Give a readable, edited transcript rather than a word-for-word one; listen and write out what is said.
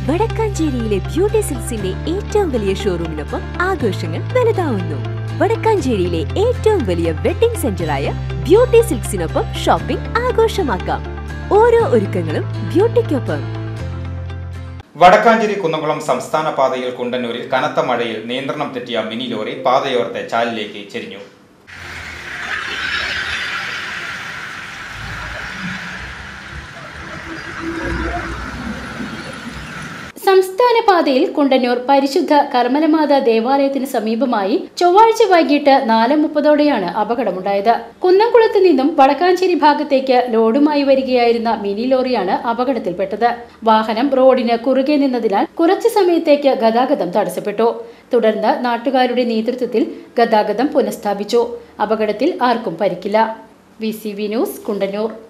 വടക്കാഞ്ചേരിയിലെ beauty സിൽക്സിന്റെ ഏറ്റവും വലിയ ഷോറൂമിനൊപ്പം ആഘോഷങ്ങൾ വലുതാവുന്നു. വടക്കാഞ്ചേരിയിലെ ഏറ്റവും വലിയ വെഡിംഗ് സെന്ററായ ബ്യൂട്ടി സിൽക്സിനൊപ്പം ഷോപ്പിംഗ് ആഘോഷമാക്കാം. ഓരോ ഒരുക്കങ്ങളും ബ്യൂട്ടിക്കൊപ്പം. വടക്കാഞ്ചേരി കുന്നംകുളം സംസ്ഥാന പാതയിൽ കുണ്ടന്നൂരിൽ കനത്ത മഴയിൽ നിയന്ത്രണം തെറ്റിയ മിനി ലോറി പാതയോരത്തെ ചാലിലേക്ക് ചെരിഞ്ഞു. സംസ്ഥാന പാതയിൽ കുണ്ടന്നൂർ പരിശുദ്ധ കർമ്മലമാത ദേവാലയത്തിന് സമീപമായി ചൊവ്വാഴ്ച വൈകിട്ട് 4:30ഓടെയാണ് അപകടമുണ്ടായത്. കുന്നംകുളത്ത് നിന്നും വടക്കാഞ്ചേരി ഭാഗത്തേക്ക് ലോഡുമായി വരികയായിരുന്ന മിനി ലോറിയാണ് അപകടത്തിൽപ്പെട്ടത്. വാഹനം റോഡിന് കുറുകെ നിന്നതിനാൽ കുറച്ചു സമയത്തേക്ക് ഗതാഗതം തടസ്സപ്പെട്ടു. തുടർന്ന് നാട്ടുകാരുടെ നേതൃത്വത്തിൽ ഗതാഗതം പുനഃസ്ഥാപിച്ചു. അപകടത്തിൽ ആർക്കും പരിക്കില്ല. VCV news, Kundannoor.